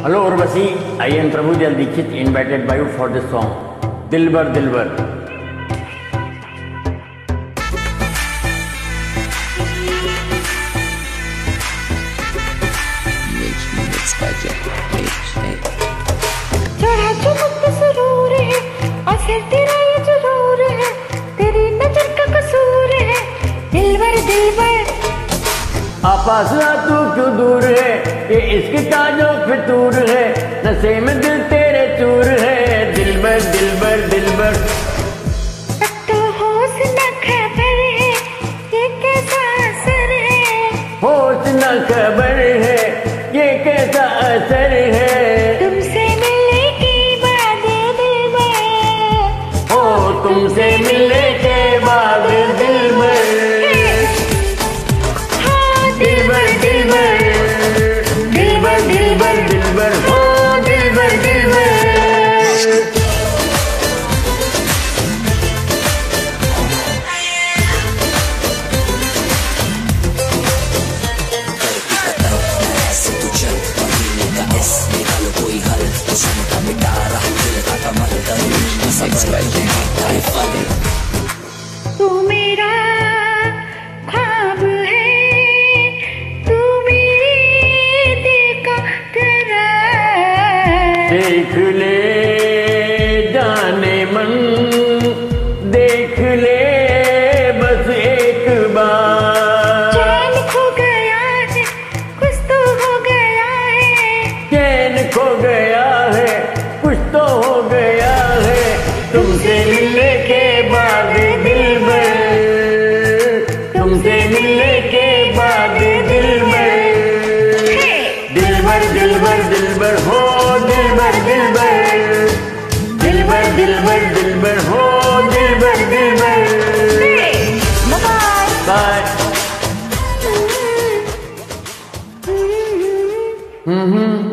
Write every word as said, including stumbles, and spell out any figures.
Hello Urvashi, I am Prabhu Dikshit invited by you for this song Dilbar Dilbar. चढ़ा जो मुझ सुरूर है और सिर तेरा ये जरूर है, तेरी नजर का कसूर है दिलबर दिलबर। आपास आ तू क्यों दूर है, ये इश्क का जो फितूर है, नशे में दिल तेरे चूर है दिलबर दिलबर दिलबर। अब तो होश न खबर है ये कैसा असर है, होश न खबर है ये कैसा असर है, तुमसे मिलने के बाद दिलबर, हो तुमसे मिलने के बाद दिलबर। दिलबर दिलबर दिलबर दिलबर दिलबर हो दिलबर दिलबर। तू मेरा ख्वाब है, तू मेरे दिल का करार। देख ले जाने मन, देख ले बस एक बार। चैन खो गया है कुछ तो हो गया है, चैन खो गया है कुछ तो हो गया है, तुमसे मिलने के बाद दिलबर, तुमसे मिलने के बाद दिलबर। दिलबर दिलबर दिलबर हो दिलबर दिलबर, दिलबर दिलबर दिलबर हो दिलबर दिलबर। Bye bye. हम्म हम्म